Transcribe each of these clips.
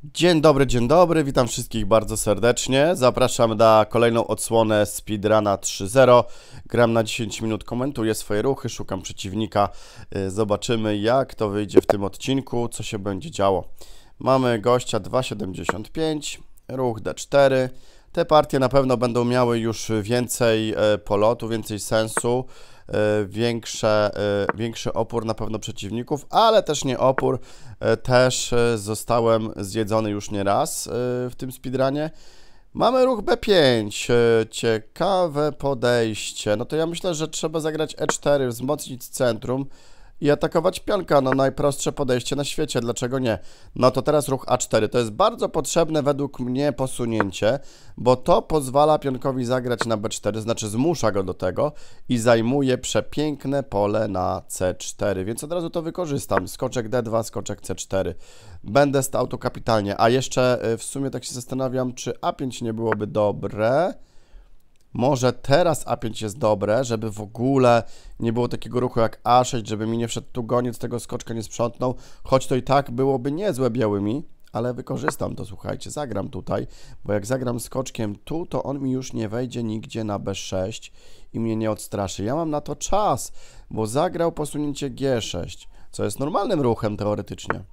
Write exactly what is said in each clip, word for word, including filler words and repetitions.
Dzień dobry, dzień dobry, witam wszystkich bardzo serdecznie. Zapraszam na kolejną odsłonę Speedruna trzy zero. Gram na dziesięć minut, komentuję swoje ruchy, szukam przeciwnika. Zobaczymy, jak to wyjdzie w tym odcinku, co się będzie działo. Mamy gościa dwa siedemdziesiąt pięć, ruch D cztery. Te partie na pewno będą miały już więcej polotu, więcej sensu. Większe, większy opór na pewno przeciwników, ale też nie opór. Też zostałem zjedzony już nie raz w tym speedrunie. Mamy ruch B pięć. Ciekawe podejście. No to ja myślę, że trzeba zagrać E cztery, wzmocnić centrum i atakować pionka. No najprostsze podejście na świecie, dlaczego nie? No to teraz ruch A cztery. To jest bardzo potrzebne według mnie posunięcie, bo to pozwala pionkowi zagrać na B cztery, znaczy zmusza go do tego i zajmuje przepiękne pole na C cztery, więc od razu to wykorzystam. Skoczek D dwa, skoczek C cztery. Będę stał tu kapitalnie, a jeszcze w sumie tak się zastanawiam, czy A pięć nie byłoby dobre. Może teraz A pięć jest dobre, żeby w ogóle nie było takiego ruchu jak A sześć, żeby mi nie wszedł tu goniec, tego skoczka nie sprzątnął, choć to i tak byłoby niezłe białymi, ale wykorzystam to, słuchajcie, zagram tutaj, bo jak zagram skoczkiem tu, to on mi już nie wejdzie nigdzie na B sześć i mnie nie odstraszy. Ja mam na to czas, bo zagrał posunięcie G sześć, co jest normalnym ruchem teoretycznie.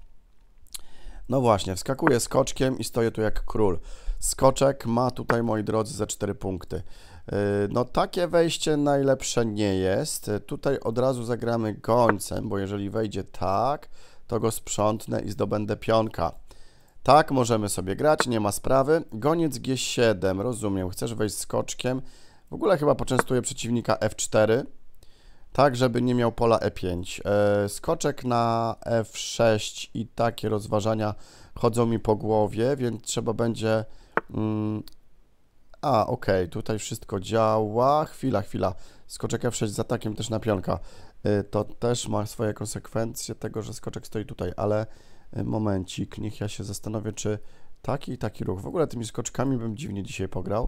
No właśnie, wskakuję skoczkiem i stoję tu jak król. Skoczek ma tutaj, moi drodzy, za cztery punkty. No takie wejście najlepsze nie jest. Tutaj od razu zagramy gońcem, bo jeżeli wejdzie tak, to go sprzątnę i zdobędę pionka. Tak możemy sobie grać, nie ma sprawy. Goniec G siedem, rozumiem, chcesz wejść skoczkiem. W ogóle chyba poczęstuję przeciwnika F cztery, tak żeby nie miał pola E pięć. Skoczek na F sześć i takie rozważania chodzą mi po głowie, więc trzeba będzie... Mm, a, okej, okay, tutaj wszystko działa. Chwila, chwila. Skoczek F sześć z atakiem też na pionka. Y, to też ma swoje konsekwencje tego, że skoczek stoi tutaj, ale y, momencik, niech ja się zastanowię, czy taki i taki ruch. W ogóle tymi skoczkami bym dziwnie dzisiaj pograł.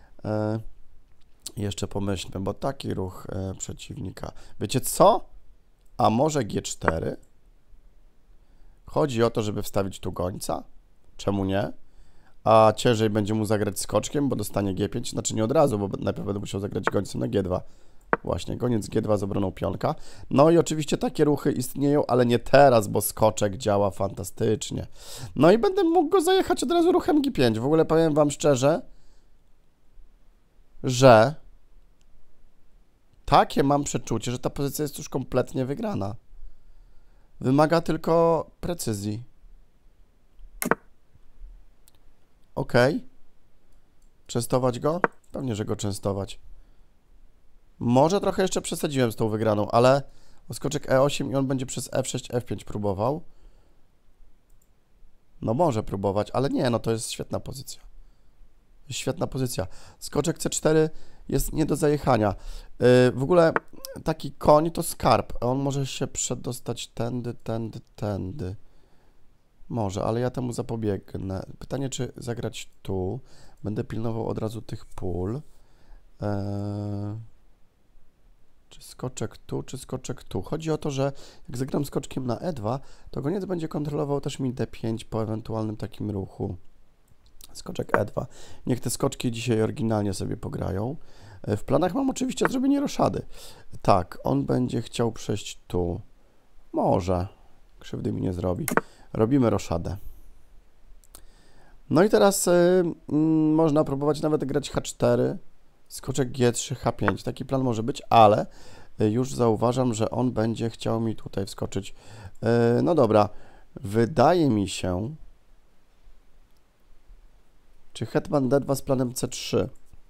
Y, jeszcze pomyślmy, bo taki ruch y, przeciwnika. Wiecie co? A może G cztery? Chodzi o to, żeby wstawić tu gońca? Czemu nie? A ciężej będzie mu zagrać skoczkiem, bo dostanie G pięć, znaczy nie od razu, bo najpierw będę musiał zagrać gońcem na G dwa. Właśnie, goniec G dwa z obroną pionka. No i oczywiście takie ruchy istnieją, ale nie teraz, bo skoczek działa fantastycznie. No i będę mógł go zajechać od razu ruchem G pięć. W ogóle powiem wam szczerze, że takie mam przeczucie, że ta pozycja jest już kompletnie wygrana. Wymaga tylko precyzji. Ok. Częstować go? Pewnie, że go częstować. Może trochę jeszcze przesadziłem z tą wygraną, ale skoczek E osiem i on będzie przez F sześć, F pięć próbował. No może próbować, ale nie, no to jest świetna pozycja. Jest świetna pozycja. Skoczek C cztery jest nie do zajechania. Yy, w ogóle taki koń to skarb. On może się przedostać tędy, tędy, tędy. Może, ale ja temu zapobiegnę. Pytanie, czy zagrać tu. Będę pilnował od razu tych pól. Eee, czy skoczek tu, czy skoczek tu. Chodzi o to, że jak zagram skoczkiem na E dwa, to goniec będzie kontrolował też mi D pięć po ewentualnym takim ruchu. Skoczek E dwa. Niech te skoczki dzisiaj oryginalnie sobie pograją. W planach mam oczywiście zrobienie roszady. Tak, on będzie chciał przejść tu. Może. Krzywdy mi nie zrobi. Robimy roszadę. No i teraz y, y, można próbować nawet grać H cztery, skoczek G trzy, H pięć. Taki plan może być, ale y, już zauważam, że on będzie chciał mi tutaj wskoczyć. Y, no dobra, wydaje mi się... Czy hetman D dwa z planem C trzy?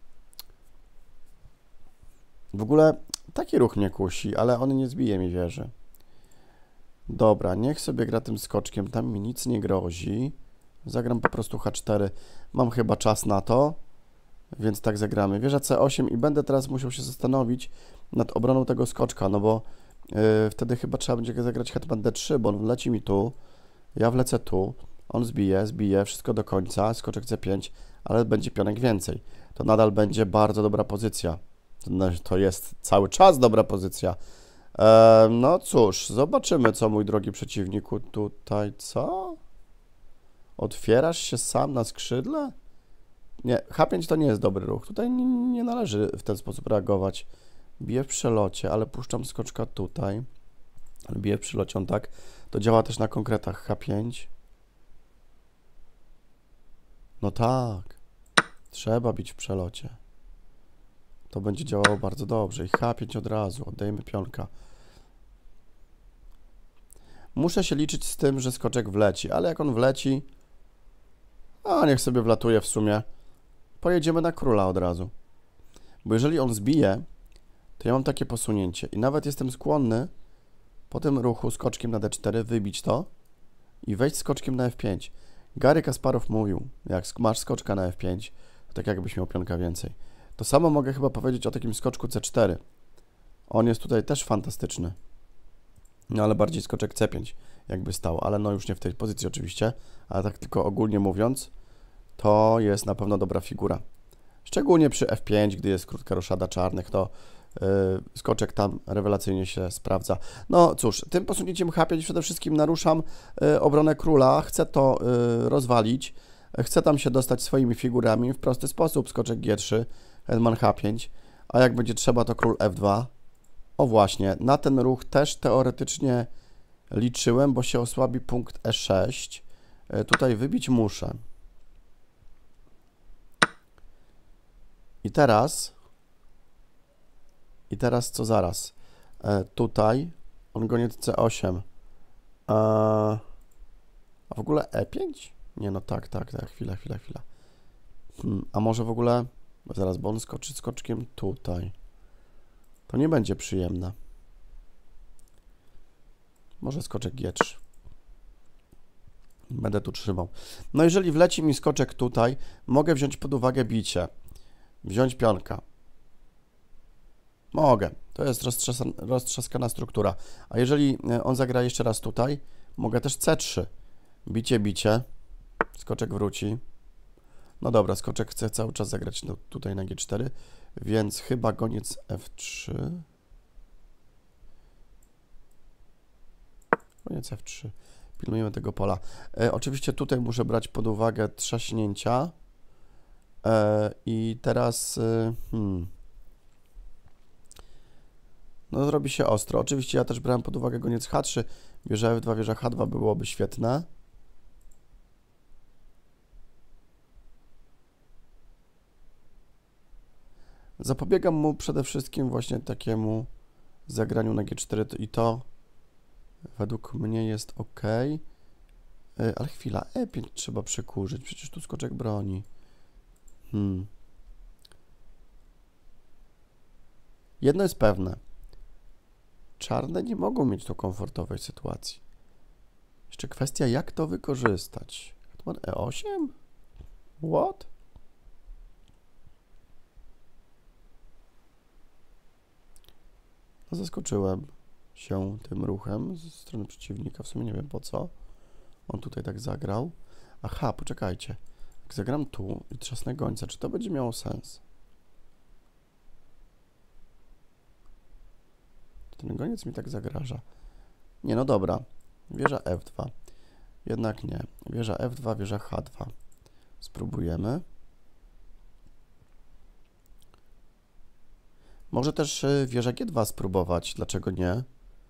W ogóle taki ruch mnie kusi, ale on nie zbije mi wieży. Dobra, niech sobie gra tym skoczkiem, tam mi nic nie grozi. Zagram po prostu H cztery. Mam chyba czas na to, więc tak zagramy. Wieża C osiem i będę teraz musiał się zastanowić nad obroną tego skoczka, no bo yy, wtedy chyba trzeba będzie zagrać hetman D trzy, bo on wleci mi tu, ja wlecę tu, on zbije, zbije, wszystko do końca, skoczek C pięć, ale będzie pionek więcej. To nadal będzie bardzo dobra pozycja. No, to jest cały czas dobra pozycja. E, no cóż, zobaczymy, co mój drogi przeciwniku tutaj, co? Otwierasz się sam na skrzydle? Nie, H pięć to nie jest dobry ruch. Tutaj nie, nie należy w ten sposób reagować. Biję w przelocie, ale puszczam skoczka tutaj. Ale biję w przelocie, on tak. To działa też na konkretach H pięć. No tak. Trzeba bić w przelocie. To będzie działało bardzo dobrze. I H pięć od razu. Oddajemy pionka. Muszę się liczyć z tym, że skoczek wleci, ale jak on wleci, a niech sobie wlatuje w sumie, pojedziemy na króla od razu. Bo jeżeli on zbije, to ja mam takie posunięcie i nawet jestem skłonny po tym ruchu skoczkiem na D cztery wybić to i wejść skoczkiem na F pięć. Garry Kasparow mówił, jak masz skoczka na F pięć, to tak jakbyś miał pionka więcej. To samo mogę chyba powiedzieć o takim skoczku C cztery. On jest tutaj też fantastyczny. No ale bardziej skoczek C pięć jakby stał, ale no już nie w tej pozycji oczywiście, ale tak tylko ogólnie mówiąc, to jest na pewno dobra figura. Szczególnie przy F pięć, gdy jest krótka roszada czarnych, to yy, skoczek tam rewelacyjnie się sprawdza. No cóż, tym posunięciem H pięć przede wszystkim naruszam yy, obronę króla, chcę to yy, rozwalić, chcę tam się dostać swoimi figurami w prosty sposób, skoczek G trzy, hetman H pięć, a jak będzie trzeba, to król F dwa. O właśnie, na ten ruch też teoretycznie liczyłem, bo się osłabi punkt E sześć. Tutaj wybić muszę. I teraz... I teraz co zaraz? E, tutaj on goniec C osiem. E, a w ogóle E pięć? Nie, no tak, tak, tak, chwila, chwila, chwila. Hmm, a może w ogóle... Zaraz, bo on skoczy skoczkiem tutaj. To nie będzie przyjemne. Może skoczek G trzy. Będę tu trzymał. No jeżeli wleci mi skoczek tutaj, mogę wziąć pod uwagę bicie. Wziąć pionka. Mogę. To jest roztrzaskana struktura. A jeżeli on zagra jeszcze raz tutaj, mogę też C trzy. Bicie, bicie. Skoczek wróci. No dobra, skoczek chce cały czas zagrać no, tutaj na G cztery, więc chyba goniec F trzy. Goniec F trzy. Pilnujemy tego pola. E, oczywiście tutaj muszę brać pod uwagę trzaśnięcia. E, I teraz... E, hmm. No zrobi się ostro. Oczywiście ja też brałem pod uwagę goniec H trzy. Wieża F dwa, wieża H dwa byłoby świetne. Zapobiegam mu przede wszystkim właśnie takiemu zagraniu na G cztery i to według mnie jest ok. Ale chwila, E pięć trzeba przekurzyć, przecież tu skoczek broni. Hmm. Jedno jest pewne. Czarne nie mogą mieć tu komfortowej sytuacji. Jeszcze kwestia, jak to wykorzystać. Hetman E osiem? What? No, zaskoczyłem się tym ruchem ze strony przeciwnika. W sumie nie wiem po co. On tutaj tak zagrał. Aha, poczekajcie. Jak zagram tu i trzasnę gońca, czy to będzie miało sens? Ten goniec mi tak zagraża. Nie, no dobra. Wieża F dwa. Jednak nie. Wieża F dwa, wieża H dwa. Spróbujemy. Może też wieża G dwa spróbować. Dlaczego nie?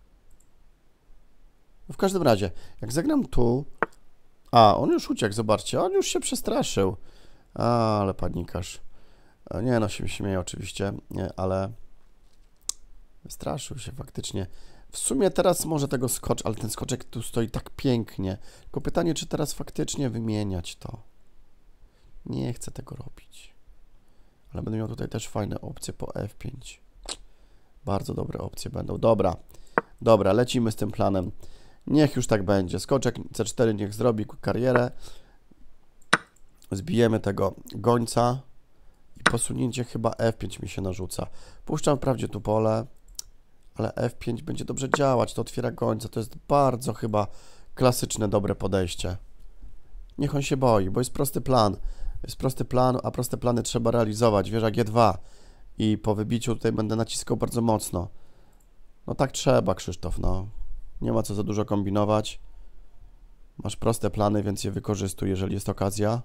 W każdym razie, jak zagram tu... A, on już uciekł, zobaczcie. On już się przestraszył. A, ale panikarz. Nie, no się śmieje oczywiście, nie, ale... Wystraszył się faktycznie. W sumie teraz może tego skocz, ale ten skoczek tu stoi tak pięknie. Tylko pytanie, czy teraz faktycznie wymieniać to. Nie chcę tego robić. Ale będę miał tutaj też fajne opcje po F pięć. Bardzo dobre opcje będą. Dobra, dobra, lecimy z tym planem. Niech już tak będzie. Skoczek C cztery niech zrobi karierę. Zbijemy tego gońca. I posunięcie chyba F pięć mi się narzuca. Puszczam wprawdzie tu pole, ale F pięć będzie dobrze działać. To otwiera gońca. To jest bardzo chyba klasyczne, dobre podejście. Niech on się boi, bo jest prosty plan. Jest prosty plan, a proste plany trzeba realizować. Wieża G dwa. I po wybiciu tutaj będę naciskał bardzo mocno. No tak trzeba, Krzysztof, no. Nie ma co za dużo kombinować. Masz proste plany, więc je wykorzystuj, jeżeli jest okazja.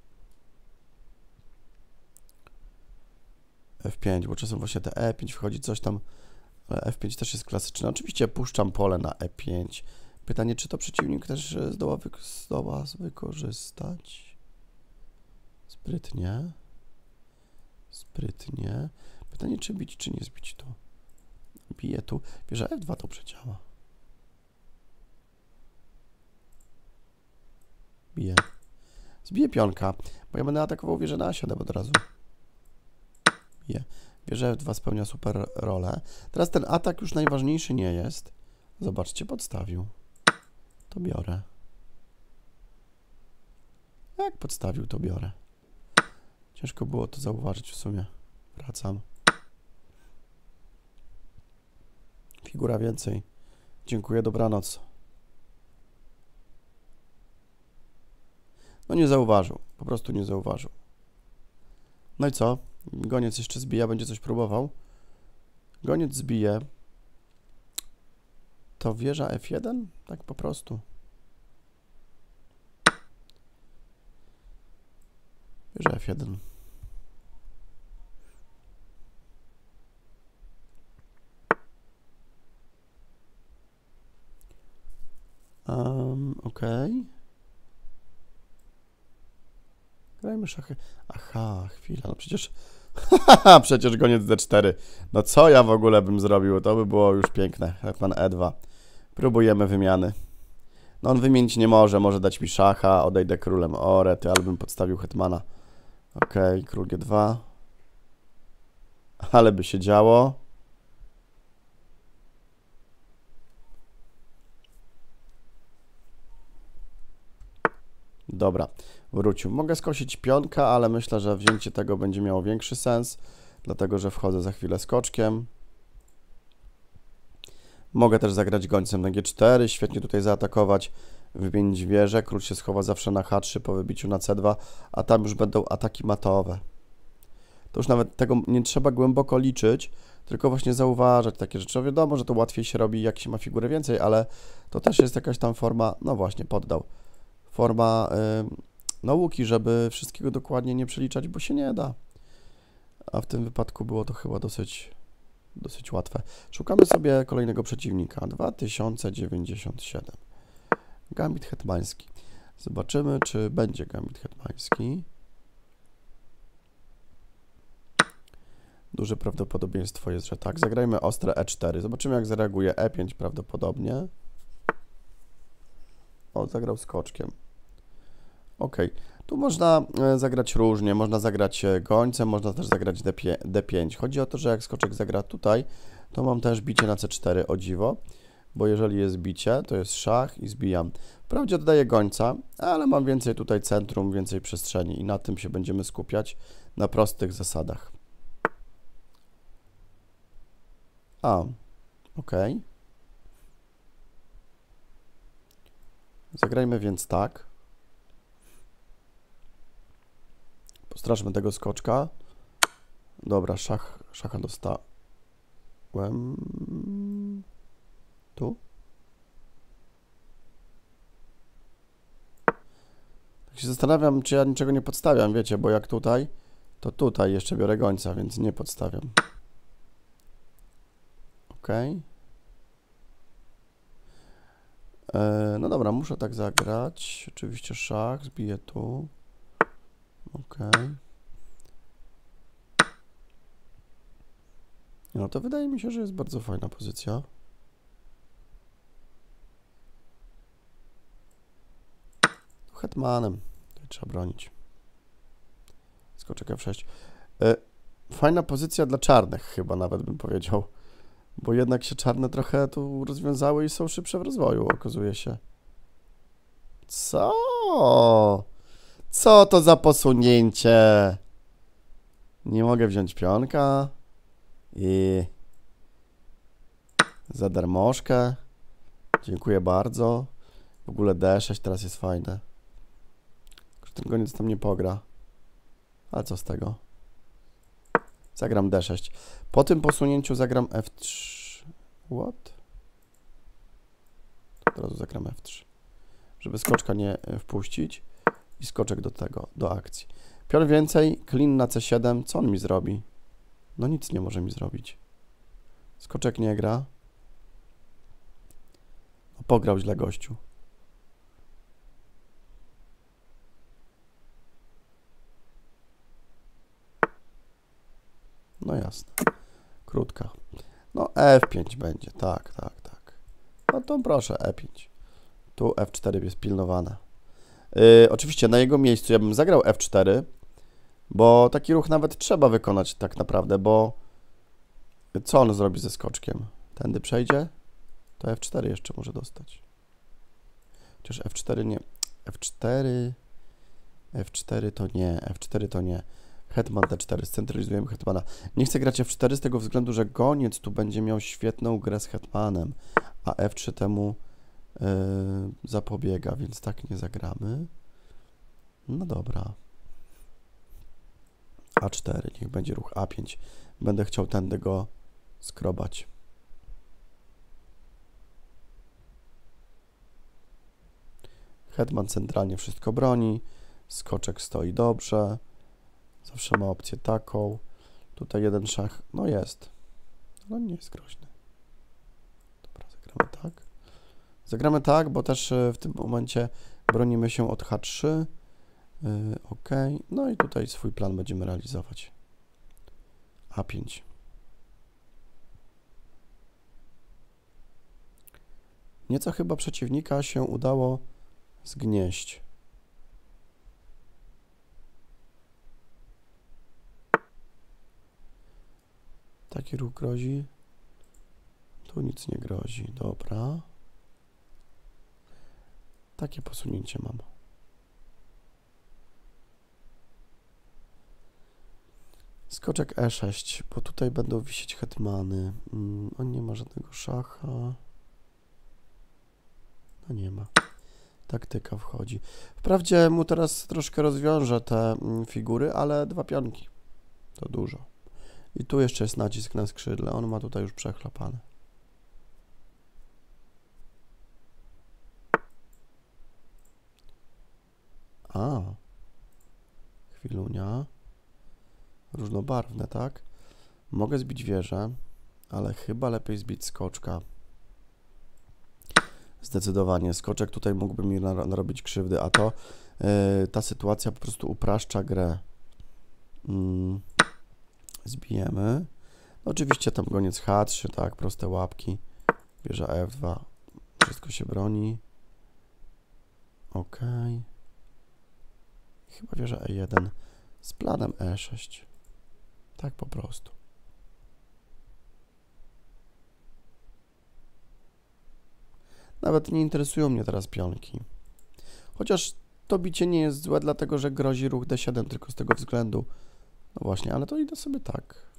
F pięć, bo czasem właśnie te E pięć wchodzi coś tam, ale F pięć też jest klasyczne. Oczywiście puszczam pole na E pięć. Pytanie, czy to przeciwnik też zdoła, wy zdoła wykorzystać? Sprytnie. Sprytnie. Pytanie, czy bić, czy nie zbić tu. Bije tu. Wieża F dwa to przeciała. Bije. Zbije pionka, bo ja będę atakował wieżę na A siedem od razu. Bije. Wieża F dwa spełnia super rolę. Teraz ten atak już najważniejszy nie jest. Zobaczcie, podstawił. To biorę. Jak podstawił, to biorę. Ciężko było to zauważyć w sumie. Wracam. Figura więcej. Dziękuję, dobranoc. No nie zauważył. Po prostu nie zauważył. No i co? Goniec jeszcze zbija, będzie coś próbował. Goniec zbije. To wieża F jeden? Tak po prostu. Wieża F jeden. Um, okej. Okay. Grajmy szachy. Aha, chwila, no przecież... Haha, przecież goniec D cztery. No co ja w ogóle bym zrobił? To by było już piękne. Hetman E dwa. Próbujemy wymiany. No on wymienić nie może. Może dać mi szacha. Odejdę królem. O, rety, ale bym podstawił hetmana. Okej, okay, król G dwa. Ale by się działo. Dobra, wrócił. Mogę skosić pionka, ale myślę, że wzięcie tego będzie miało większy sens, dlatego że wchodzę za chwilę skoczkiem. Mogę też zagrać gońcem na G cztery, świetnie tutaj zaatakować, wymienić wieżę. Król się schowa zawsze na H trzy po wybiciu na C dwa, a tam już będą ataki matowe. To już nawet tego nie trzeba głęboko liczyć, tylko właśnie zauważać takie rzeczy. Wiadomo, że to łatwiej się robi, jak się ma figury więcej, ale to też jest jakaś tam forma, no właśnie, poddał. Forma y, nauki, żeby wszystkiego dokładnie nie przeliczać, bo się nie da. A w tym wypadku było to chyba dosyć, dosyć łatwe. Szukamy sobie kolejnego przeciwnika. dwa tysiące dziewięćdziesiąt siedem. Gambit hetmański. Zobaczymy, czy będzie gambit hetmański. Duże prawdopodobieństwo jest, że tak. Zagrajmy ostre E cztery. Zobaczymy, jak zareaguje E pięć prawdopodobnie. O, zagrał skoczkiem. Ok, tu można zagrać różnie, można zagrać gońcem, można też zagrać D pięć. Chodzi o to, że jak skoczek zagra tutaj, to mam też bicie na C cztery, o dziwo, bo jeżeli jest bicie, to jest szach i zbijam. Wprawdzie oddaję gońca, ale mam więcej tutaj centrum, więcej przestrzeni i na tym się będziemy skupiać na prostych zasadach. A, ok. Zagrajmy więc tak. Postraszmy tego skoczka. Dobra, szach, szacha dostałem. Tu? Tak się zastanawiam, czy ja niczego nie podstawiam, wiecie, bo jak tutaj, to tutaj jeszcze biorę gońca, więc nie podstawiam. Ok. No dobra, muszę tak zagrać. Oczywiście szach, zbiję tu. Ok. No to wydaje mi się, że jest bardzo fajna pozycja. Hetmanem. Tutaj trzeba bronić. Skoczek F sześć. Fajna pozycja dla czarnych chyba nawet bym powiedział. Bo jednak się czarne trochę tu rozwiązały i są szybsze w rozwoju, okazuje się. Co? Co to za posunięcie? Nie mogę wziąć pionka. I... za darmożkę. Dziękuję bardzo. W ogóle D sześć teraz jest fajne. Ten goniec tam nie pogra. Ale co z tego? Zagram D sześć. Po tym posunięciu zagram F trzy. What? Od razu zagram F trzy. żeby skoczka nie wpuścić i skoczek do tego, do akcji. Pion więcej, klin na C siedem, co on mi zrobi? No nic nie może mi zrobić. Skoczek nie gra. No, pograł źle gościu. No jasne. Krótka. No F pięć będzie, tak, tak, tak. No to proszę, E pięć. Tu F cztery jest pilnowane. Yy, oczywiście na jego miejscu ja bym zagrał F cztery, bo taki ruch nawet trzeba wykonać tak naprawdę, bo co on zrobi ze skoczkiem? Tędy przejdzie? To F cztery jeszcze może dostać. Chociaż F cztery nie. F cztery... F cztery to nie, F cztery to nie. Hetman D cztery, scentralizujemy hetmana. Nie chcę grać F cztery z tego względu, że goniec tu będzie miał świetną grę z hetmanem, a F trzy temu yy, zapobiega, więc tak nie zagramy. No dobra. A cztery, niech będzie ruch A pięć. Będę chciał tędy go skrobać. Hetman centralnie wszystko broni. Skoczek stoi dobrze. Zawsze ma opcję taką. Tutaj jeden szach, no jest. No nie jest groźny. Dobra, zagramy tak. Zagramy tak, bo też w tym momencie bronimy się od H trzy. Yy, ok. No i tutaj swój plan będziemy realizować. A pięć. Nieco chyba przeciwnika się udało zgnieść. Taki ruch grozi. Tu nic nie grozi. Dobra. Takie posunięcie mam. Skoczek E sześć, bo tutaj będą wisieć hetmany. Mm, on nie ma żadnego szacha. No nie ma. Taktyka wchodzi. Wprawdzie mu teraz troszkę rozwiążę te mm, figury, ale dwa pionki. To dużo. I tu jeszcze jest nacisk na skrzydle. On ma tutaj już przechlapane. A. Chwilunia. Różnobarwne, tak? Mogę zbić wieżę, ale chyba lepiej zbić skoczka. Zdecydowanie. Skoczek tutaj mógłby mi narobić krzywdy, a to yy, ta sytuacja po prostu upraszcza grę. Yy. Zbijemy. No, oczywiście tam goniec H trzy, tak, proste łapki. Wieża F dwa. Wszystko się broni. Ok. Chyba wieża E jeden z planem E sześć. Tak po prostu. Nawet nie interesują mnie teraz pionki. Chociaż to bicie nie jest złe, dlatego że grozi ruch D siedem tylko z tego względu. No właśnie, ale to idę sobie tak.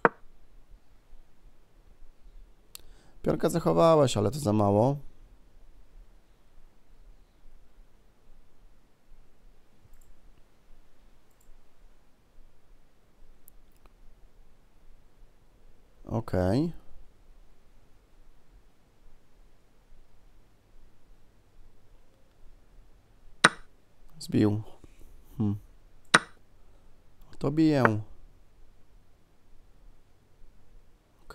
Pionka zachowałeś, ale to za mało. Ok. Zbił. Hmm. To biję. Ok.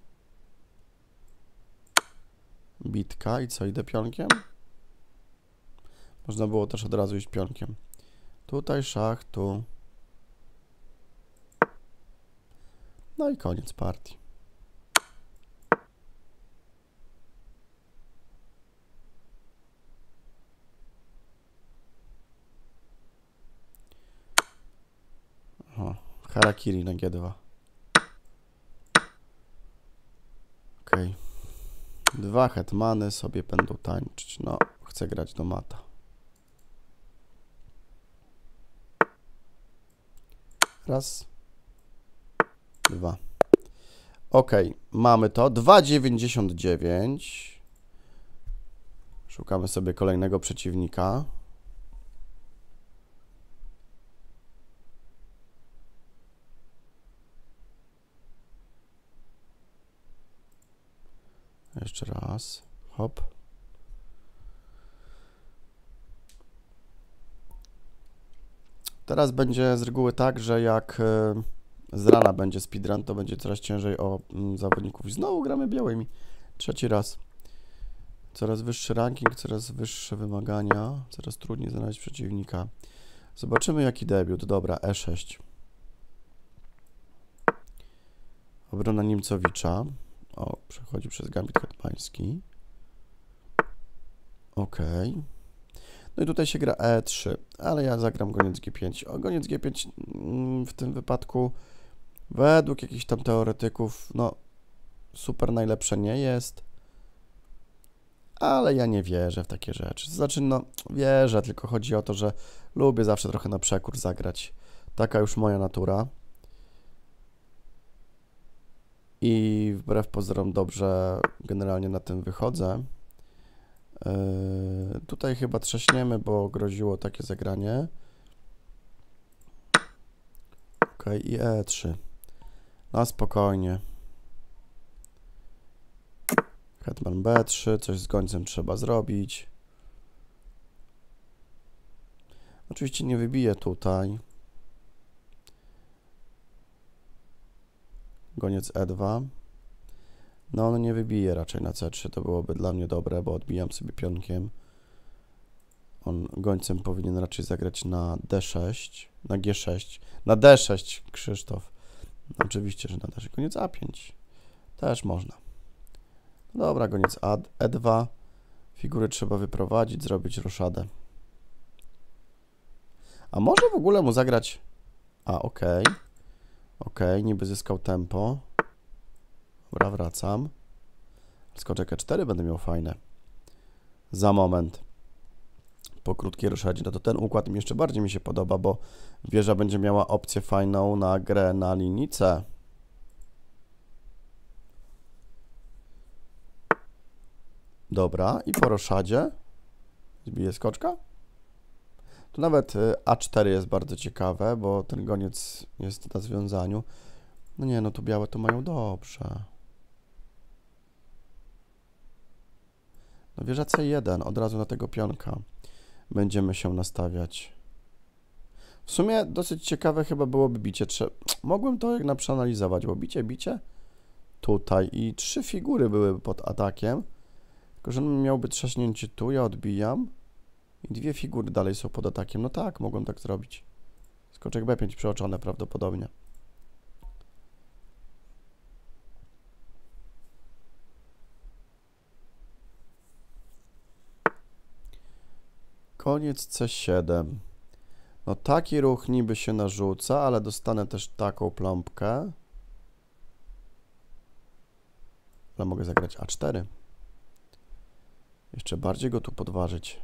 Bitka. I co, idę pionkiem? Można było też od razu iść pionkiem. Tutaj szach, tu. No i koniec partii. O, harakiri na G dwa. Ok. Dwa hetmany sobie będą tańczyć. No, chcę grać do mata. Raz. Dwa. Ok, mamy to. dwa dziewięćdziesiąt dziewięć. Szukamy sobie kolejnego przeciwnika. Jeszcze raz. Hop. Teraz będzie z reguły tak, że jak z rana będzie speedrun, to będzie coraz ciężej o mm, zawodników. I znowu gramy białymi. Trzeci raz. Coraz wyższy ranking, coraz wyższe wymagania, coraz trudniej znaleźć przeciwnika. Zobaczymy jaki debiut. Dobra, E sześć. Obrona Niemcowicza. O, przechodzi przez gambit hetmański. Ok. No i tutaj się gra E trzy, ale ja zagram goniec G pięć. O, goniec G pięć w tym wypadku według jakichś tam teoretyków, no super najlepsze nie jest, ale ja nie wierzę w takie rzeczy. Znaczy, no wierzę, tylko chodzi o to, że lubię zawsze trochę na przekór zagrać. Taka już moja natura. I wbrew pozorom dobrze generalnie na tym wychodzę. Yy, tutaj chyba trzaśniemy, bo groziło takie zagranie. Ok, i E trzy. No spokojnie. Hetman B trzy, coś z gońcem trzeba zrobić. Oczywiście nie wybiję tutaj. Goniec E dwa. No on nie wybije raczej na C trzy, to byłoby dla mnie dobre, bo odbijam sobie pionkiem. On gońcem powinien raczej zagrać na D sześć, na G sześć, na D sześć, Krzysztof. Oczywiście, że na D sześć. Goniec A pięć. Też można. No dobra, goniec A, E dwa. Figury trzeba wyprowadzić, zrobić roszadę. A może w ogóle mu zagrać... A, okej. Okay. Okej, okay, niby zyskał tempo. Dobra, wracam. Skoczek E cztery będę miał fajne. Za moment. Po krótkiej roszadzie. No to ten układ mi jeszcze bardziej mi się podoba, bo wieża będzie miała opcję fajną na grę na linii C. Dobra, i po roszadzie zbije skoczka. Tu nawet A cztery jest bardzo ciekawe, bo ten goniec jest na związaniu. No nie, no to białe to mają dobrze. No wieża C jeden, od razu na tego pionka będziemy się nastawiać. W sumie dosyć ciekawe chyba byłoby bicie. Trze Mogłem to jednak przeanalizować, bo bicie, bicie tutaj i trzy figury były pod atakiem. Tylko, że miałby trzaśnięcie tu, ja odbijam i dwie figury dalej są pod atakiem. No tak, mogłem tak zrobić. Skoczek B pięć przeoczone prawdopodobnie. Koniec C siedem. No taki ruch niby się narzuca, ale dostanę też taką plombkę. Ale mogę zagrać A cztery. Jeszcze bardziej go tu podważyć.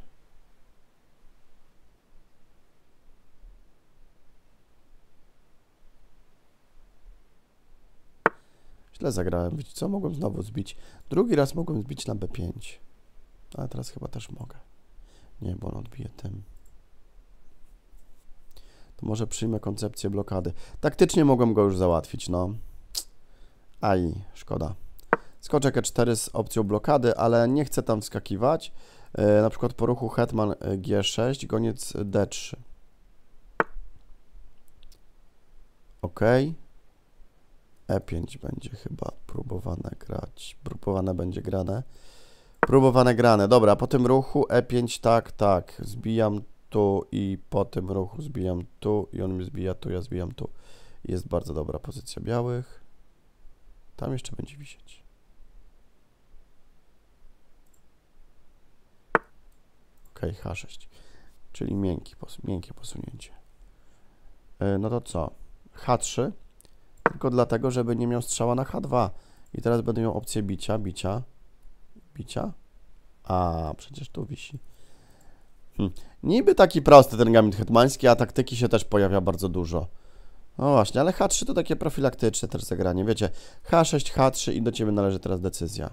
Źle zagrałem. Wiecie co? Mogłem znowu zbić. Drugi raz mogłem zbić na B pięć. Ale teraz chyba też mogę. Nie, bo on odbije tym. To może przyjmę koncepcję blokady. Taktycznie mogłem go już załatwić, no. Aj, szkoda. Skoczek E cztery z opcją blokady, ale nie chcę tam wskakiwać. Yy, na przykład po ruchu hetman G sześć, goniec D trzy. Ok. E pięć będzie chyba próbowane grać. Próbowane będzie grane. Próbowane grane. Dobra, po tym ruchu E pięć, tak, tak. Zbijam tu i po tym ruchu zbijam tu i on mi zbija tu, ja zbijam tu. Jest bardzo dobra pozycja białych. Tam jeszcze będzie wisieć. Ok, H sześć. Czyli miękki, miękkie posunięcie. Yy, no to co? H trzy. Tylko dlatego, żeby nie miał strzała na H dwa. I teraz będę miał opcję bicia, bicia, bicia. A, przecież tu wisi. Hm. Niby taki prosty ten gambit hetmański, a taktyki się też pojawia bardzo dużo. No właśnie, ale H trzy to takie profilaktyczne też zagranie. Wiecie, H sześć, H trzy i do Ciebie należy teraz decyzja.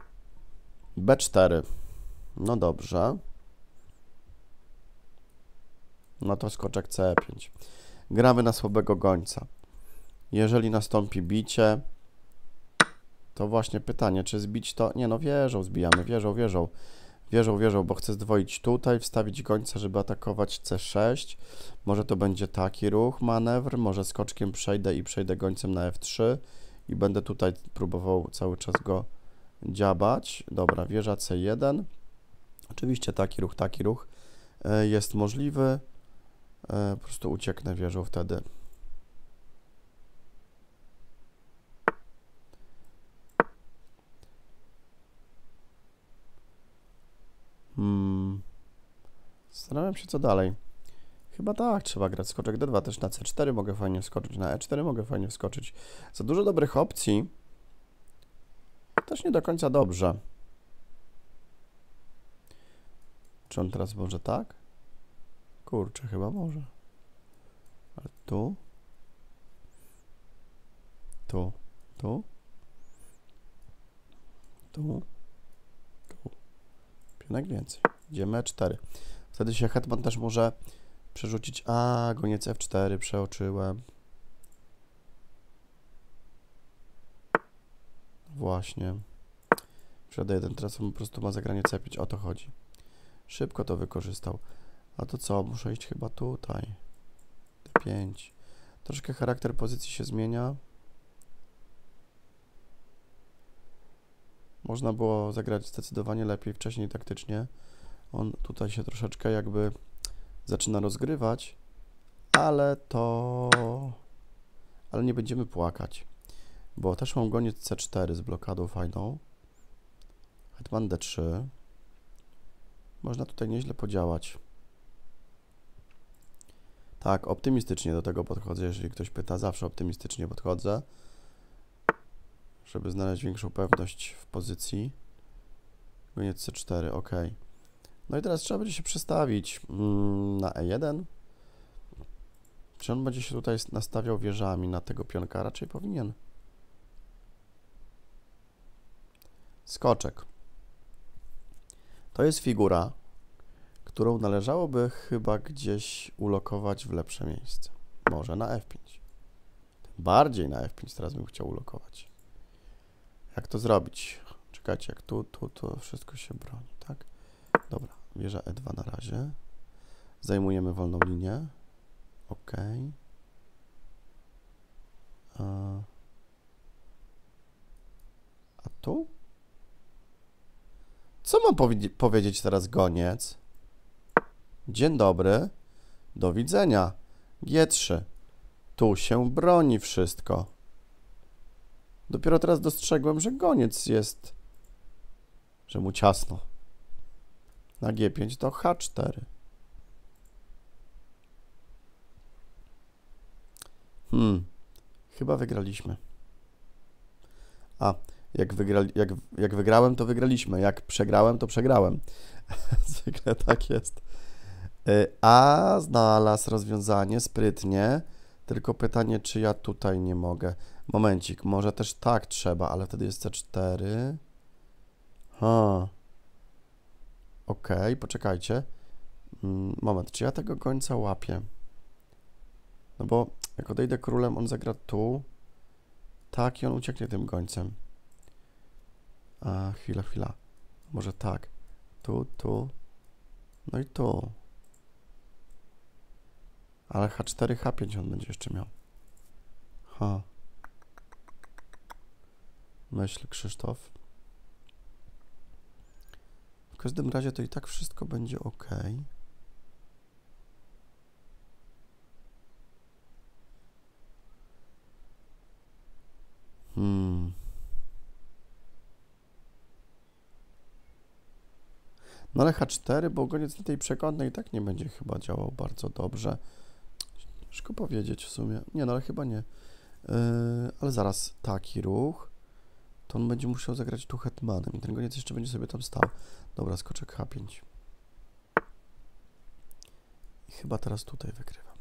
B cztery. No dobrze. No to skoczek C E pięć. Gramy na słabego gońca. Jeżeli nastąpi bicie, to właśnie pytanie, czy zbić to... Nie no, wieżą zbijamy, wieżą, wieżą. Wieżą, wieżą, bo chcę zdwoić tutaj, wstawić gońca, żeby atakować C sześć. Może to będzie taki ruch, manewr, może skoczkiem przejdę i przejdę gońcem na F trzy i będę tutaj próbował cały czas go dziabać. Dobra, wieża C jeden. Oczywiście taki ruch, taki ruch jest możliwy. Po prostu ucieknę wieżą wtedy. Hmm. Zastanawiam się, co dalej. Chyba tak, trzeba grać skoczek D dwa, też na C cztery mogę fajnie wskoczyć, na E cztery mogę fajnie wskoczyć. Za dużo dobrych opcji. Też nie do końca dobrze. Czy on teraz może tak? Kurczę, chyba może. Ale tu? Tu? Tu? Tu? Tu? Pionek więcej. Idziemy E cztery. Wtedy się hetman też może przerzucić. A, goniec F cztery przeoczyłem. Właśnie. Przed jeden. Teraz on po prostu ma zagranie C pięć. O to chodzi. Szybko to wykorzystał. A to co? Muszę iść chyba tutaj. D pięć. Troszkę charakter pozycji się zmienia. Można było zagrać zdecydowanie lepiej wcześniej taktycznie. On tutaj się troszeczkę jakby zaczyna rozgrywać, ale to... Ale nie będziemy płakać, bo też mam goniec C cztery z blokadą fajną. Hetman D trzy. Można tutaj nieźle podziałać. Tak, optymistycznie do tego podchodzę, jeżeli ktoś pyta, zawsze optymistycznie podchodzę, żeby znaleźć większą pewność w pozycji. Goniec C cztery, ok. No i teraz trzeba będzie się przestawić mm, na E jeden. Czy on będzie się tutaj nastawiał wieżami na tego pionka? Raczej powinien. Skoczek. To jest figura, którą należałoby chyba gdzieś ulokować w lepsze miejsce. Może na F pięć. Tym bardziej na F pięć teraz bym chciał ulokować. Jak to zrobić? Czekajcie, jak tu, tu, to wszystko się broni, tak? Dobra, wieża E dwa na razie. Zajmujemy wolną linię. Ok. A, a tu? Co mam powie powiedzieć teraz goniec? Dzień dobry. Do widzenia. G trzy. Tu się broni wszystko. Dopiero teraz dostrzegłem, że goniec jest, że mu ciasno. Na G pięć to H cztery. Hmm. Chyba wygraliśmy. A, jak, wygrali, jak, jak wygrałem, to wygraliśmy. Jak przegrałem, to przegrałem. Zwykle tak jest. A znalazł rozwiązanie sprytnie. Tylko pytanie, czy ja tutaj nie mogę. Momencik, może też tak trzeba, ale wtedy jest C cztery. Ha. Okej, okay, poczekajcie. Moment, czy ja tego gońca łapię? No bo jak odejdę królem, on zagra tu. Tak, i on ucieknie tym gońcem. A, chwila, chwila. Może tak. Tu, tu. No i tu. Ale H cztery, H pięć on będzie jeszcze miał. Ha. Myśl, Krzysztof. W każdym razie to i tak wszystko będzie ok. Hmm. No ale H cztery, bo goniec na tej przekątnej i tak nie będzie chyba działał bardzo dobrze. Ciężko powiedzieć w sumie. Nie, no ale chyba nie. Yy, ale zaraz, taki ruch. To on będzie musiał zagrać tu hetmanem i ten goniec jeszcze będzie sobie tam stał. Dobra, skoczek H pięć. I chyba teraz tutaj wygrywam.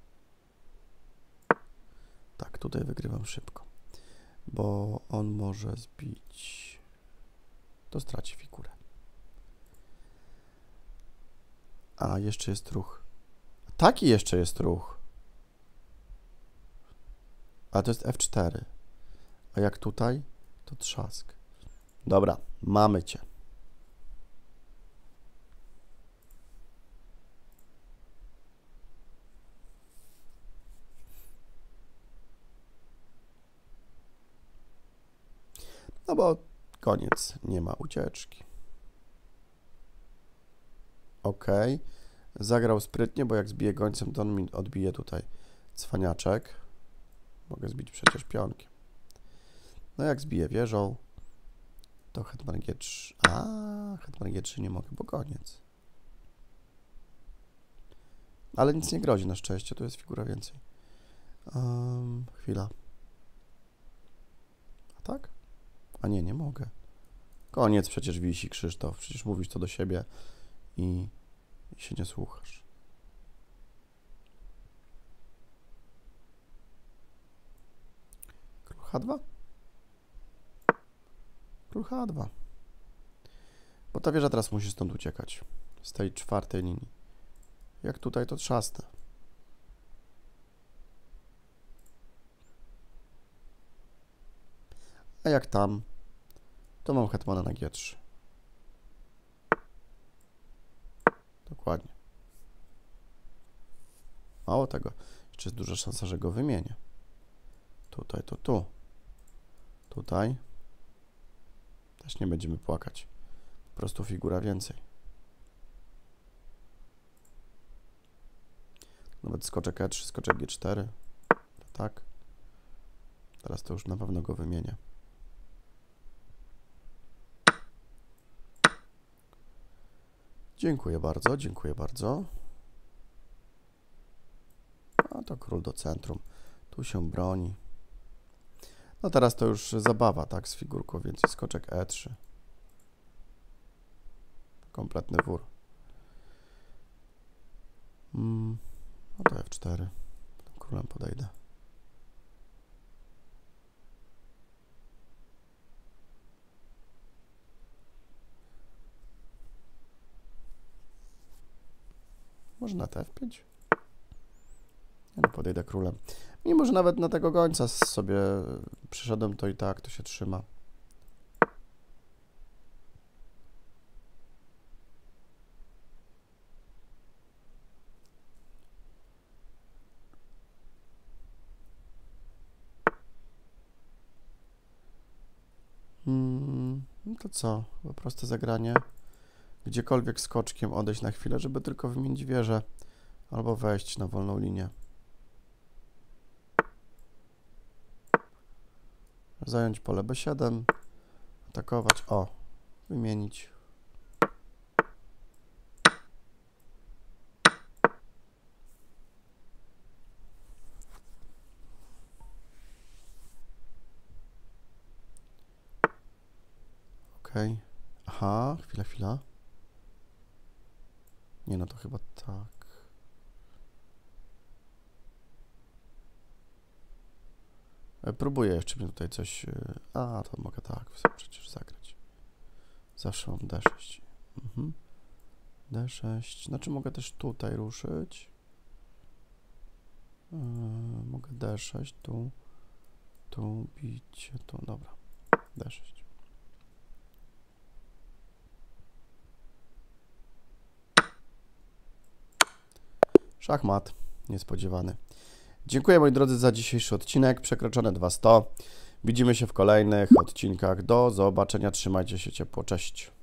Tak, tutaj wygrywam szybko. Bo on może zbić... To straci figurę. A, jeszcze jest ruch. Taki jeszcze jest ruch. A to jest F cztery. A jak tutaj, to trzask. Dobra, mamy cię. No bo koniec, nie ma ucieczki. Ok. Zagrał sprytnie, bo jak zbije gońcem, to on mi odbije tutaj cwaniaczek. Mogę zbić przecież pionkiem. No jak zbiję wieżą, to hetman G trzy. A, hetman G trzy nie mogę, bo koniec. Ale nic nie grozi na szczęście, tu jest figura więcej. Um, chwila. A tak? A nie, nie mogę. Koniec przecież wisi, Krzysztof. Przecież mówisz to do siebie i, i się nie słuchasz. Król H dwa? Król H dwa. Bo ta wieża teraz musi stąd uciekać. Z tej czwartej linii. Jak tutaj, to trzasnę. A jak tam, to mam hetmana na G trzy. Dokładnie. Mało tego, jeszcze jest duża szansa, że go wymienię. Tutaj to tu. Tutaj. Też nie będziemy płakać. Po prostu figura więcej. Nawet skoczek E trzy, skoczek G cztery. Tak. Teraz to już na pewno go wymienię. Dziękuję bardzo, dziękuję bardzo. A to król do centrum. Tu się broni. No teraz to już zabawa, tak, z figurką, więc skoczek E trzy. Kompletny wór. Mm, no to F cztery. Królem podejdę. Może na F pięć? Ja nie podejdę królem. Mimo, że nawet na tego gońca sobie przyszedłem, to i tak to się trzyma. Hmm, no to co? Po prostu zagranie. Gdziekolwiek skoczkiem odejść na chwilę, żeby tylko wymienić wieżę albo wejść na wolną linię. Zająć pole B siedem, atakować, o, wymienić. Ok, aha, chwila, chwila. Nie, no to chyba tak. Próbuję jeszcze mnie tutaj coś... A, to mogę tak przecież zagrać. Zawsze mam D sześć. Mhm. D sześć. Znaczy mogę też tutaj ruszyć. Yy, mogę D sześć, tu. Tu, bicie, tu. Dobra. D sześć. Szachmat. Niespodziewany. Dziękuję moi drodzy za dzisiejszy odcinek. Przekroczone dwieście. Widzimy się w kolejnych odcinkach. Do zobaczenia. Trzymajcie się ciepło. Cześć.